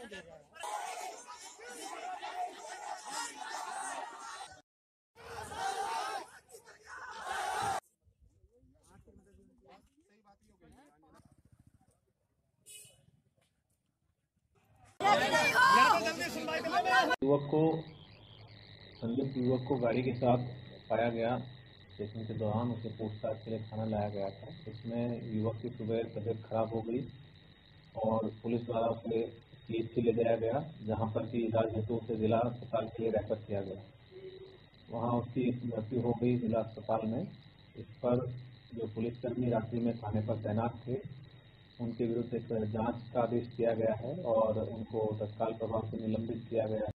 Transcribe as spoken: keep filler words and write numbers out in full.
युवक को संदिग्ध युवक को गाड़ी के साथ पाया गया। स्टेशन के दौरान उसे पूछताछ के लिए थाना लाया गया था। इसमें युवक की सुबह तबीयत खराब हो गई और पुलिस द्वारा उसे पीएचसी ले जाया गया, जहां पर की इलाज हेतु उसे जिला अस्पताल के लिए रेफर किया गया। वहां उसकी मृत्यु हो गई जिला अस्पताल में। इस पर जो पुलिसकर्मी रात्रि में थाने पर तैनात थे, उनके विरुद्ध एक जांच का आदेश दिया गया है और उनको तत्काल प्रभाव से निलंबित किया गया है।